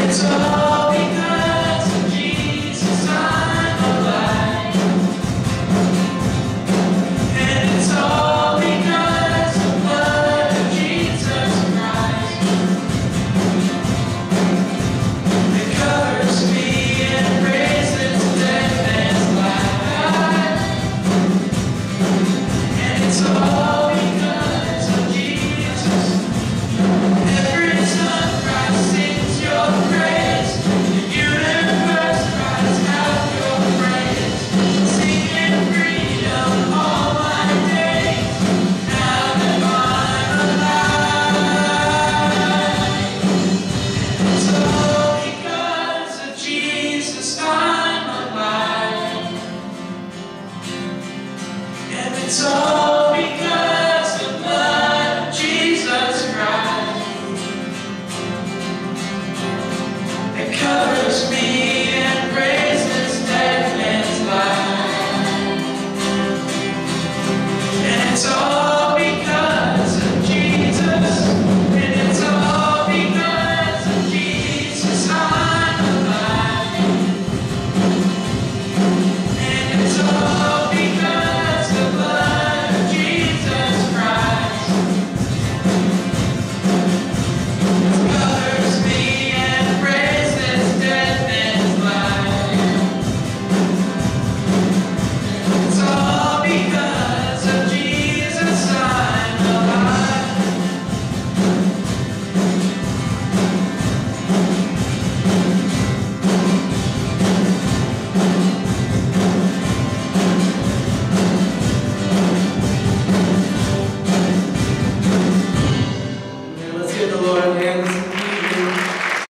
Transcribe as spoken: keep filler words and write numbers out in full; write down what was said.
it's all because of Jesus I'm alive. And it's all because of the blood of Jesus Christ. It covers me and raises death and life. And it's all because of Jesus. Every sunrise sings your praise. The universe cries out your praise. Singing freedom all my days. Now that I'm alive. It's all because of Jesus I'm alive. And it's all because of the blood of Jesus Christ. It covers me